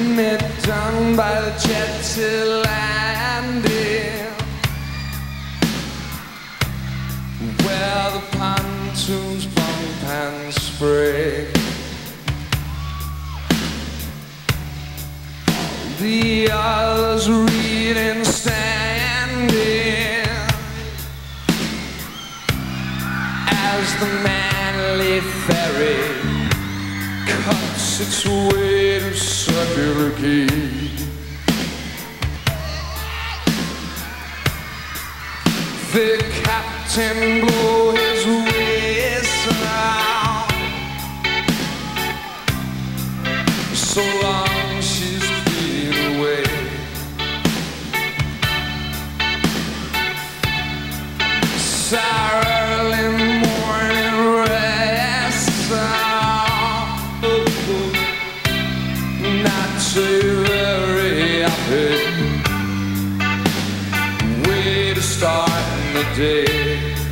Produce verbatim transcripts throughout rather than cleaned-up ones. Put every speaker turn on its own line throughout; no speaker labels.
me down by the jetty landing, where the pontoons bump and spray. The others reading standing as the manly ferry cuts its way to Circular Quay. The captain blow his whistle so long she's been away. Early morning rest, not so very happy way to start the day.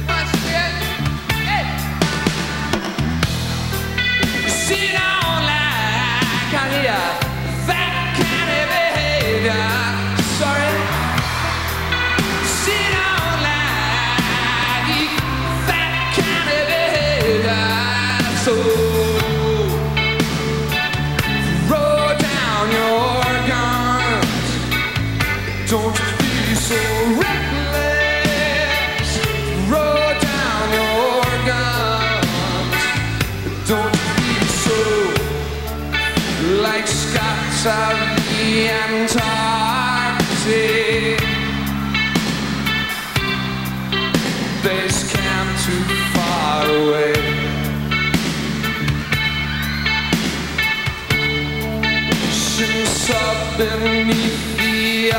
See, don't like I hear that kind of behavior. Sorry. See, don't like that kind of behavior. So roll down your guns. Don't be so reckless. Roll down your guns. Don't be so like Scots of the Antarctic. Base camp too far away. Since up beneath the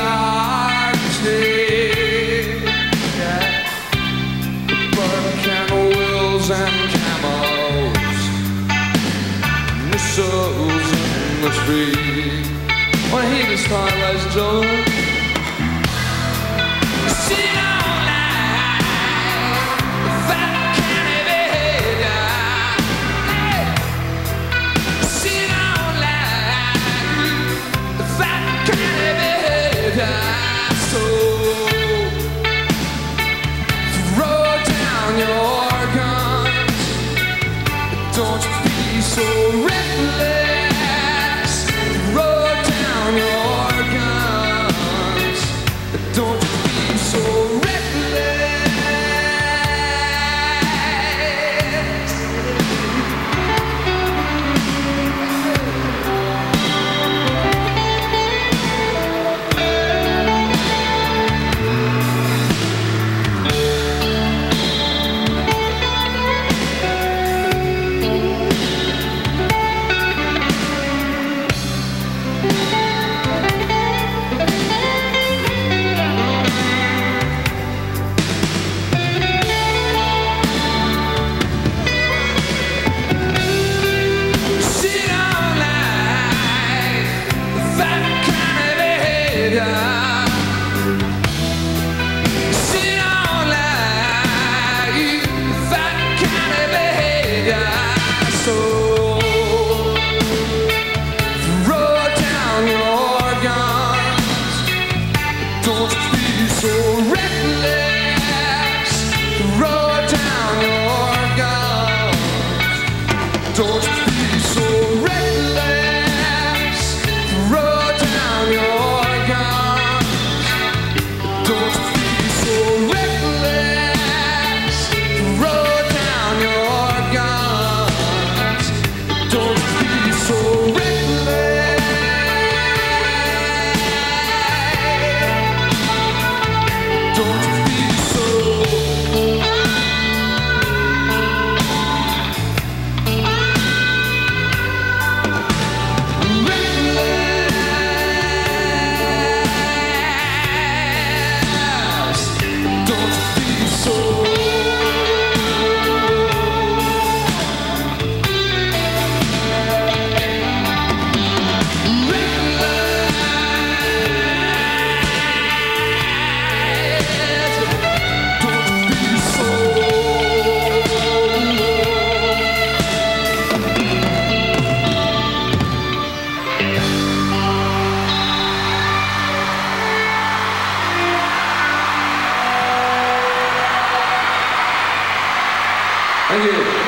Arctic, yeah. Burke and Wills and camels, missiles in the tree. Wanna hear this time, ladies and gentlemen? See, don't like that kind of behavior. Hey. See, don't like that kind of behavior. So throw down your guns. Don't be so reckless. Throw down your guns. Don't be so reckless. Thank you.